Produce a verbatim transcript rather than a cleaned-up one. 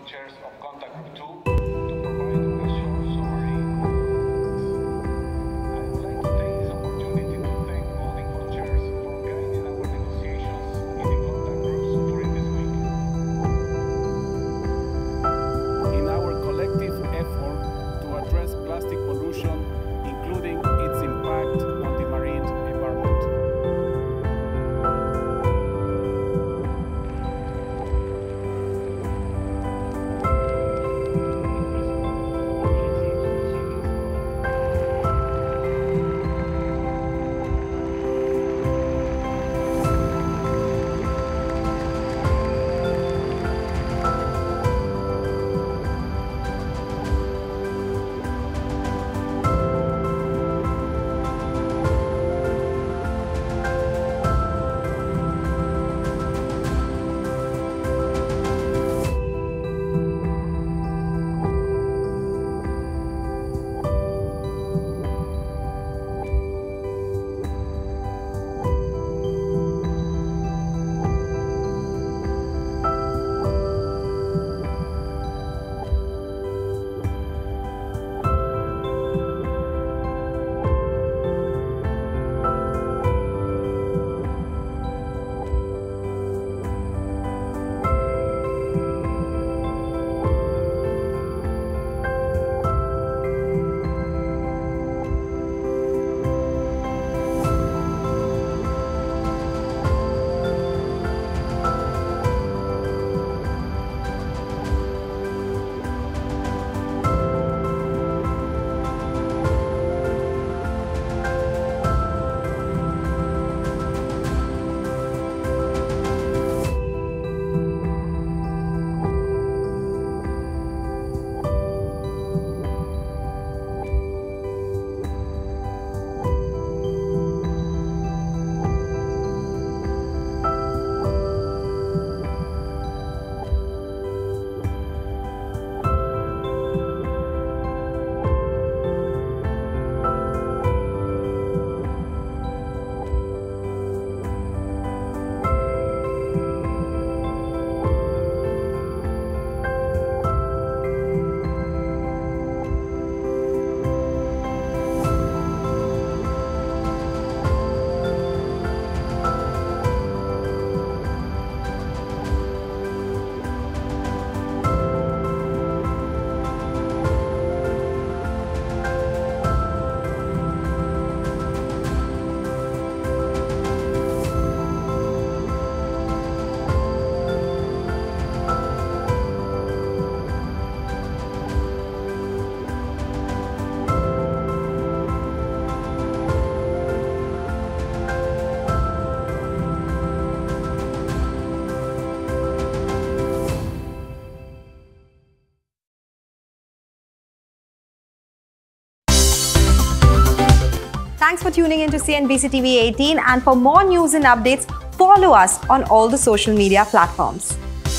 volunteers of Contact Group two to provide a short summary. I would like to take this opportunity to thank all the volunteers for guiding our negotiations in the contact groups during this week. In our collective effort to address plastic pollution, including its impact on the marine environment. Thanks for tuning in to C N B C T V eighteen, and for more news and updates, follow us on all the social media platforms.